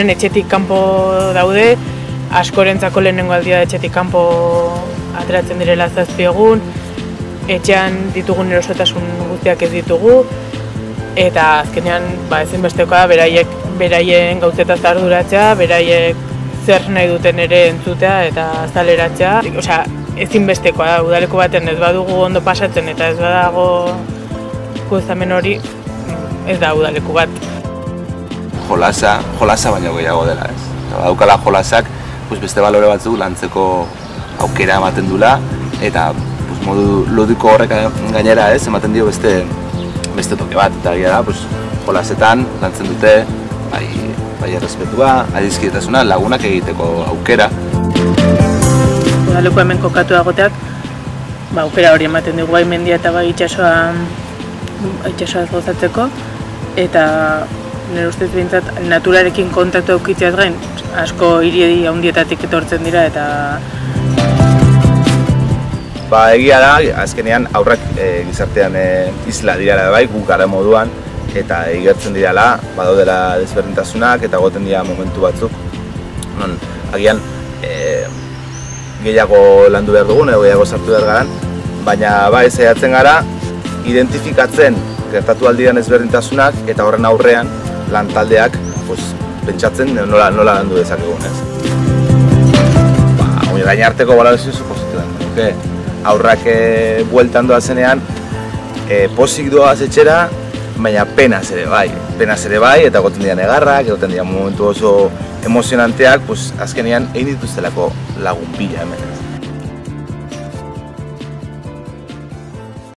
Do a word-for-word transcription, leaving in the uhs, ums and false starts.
azkenen etxetik kanpo daude, askorentzako lehenengo aldia etxetik kanpo ateratzen direla zazpi egun, etxean ditugun erosotasun guztiak ez ditugu, eta azkenean ba, ezinbestekoa beraiek beraien gauzetaz arduratzea, beraiek zer nahi duten ere entzutea eta azaleratzea. Osea, ezinbestekoa da, udaleko baten ez badugu ondo pasatzen eta ez badago gozamen hori, ez da udaleku bat. Jolasa, jolasa baino gehiago dela, ez. Badaukala jolasak pues, beste balore batzuk lantzeko aukera ematen dula, eta pues, modu ludiko horrek gainera ez, ematen dio beste, beste toke bat, eta gira da, pues, jolasetan lantzen dute, bai, bai errespetua, adizkietasuna, lagunak egiteko aukera. Udaleku hemen kokatu dagoteak, ba, aukera hori ematen dugu bai mendia eta bai itxasoa, itxasoa gozatzeko, eta nire ustez behintzat naturarekin kontaktu aukitzeaz gain, asko hiri handietatik etortzen dira eta... Ba, egia da, azkenean aurrak e, gizartean e, isla dirala bai, guk gara moduan, eta igertzen dirala, badaudela desberdintasunak eta goten dira momentu batzuk. Non, agian e, gehiago landu behar dugun, edo gehiago sartu behar garan, baina bai, saiatzen gara, identifikatzen gertatu aldian ezberdintasunak eta horren aurrean lantaldeak pues, pentsatzen nola, nola landu dezakegun, ez. Ba, hori gaina arteko balorazio suposituen. Okay? Aurrak e, bueltan doazenean, e, posik doaz etxera, baina penaz ere bai. Penaz ere bai, eta goten dian egarrak, goten dian momentu oso emozionanteak, pues, azkenean egin dituztelako lagun pila hemen.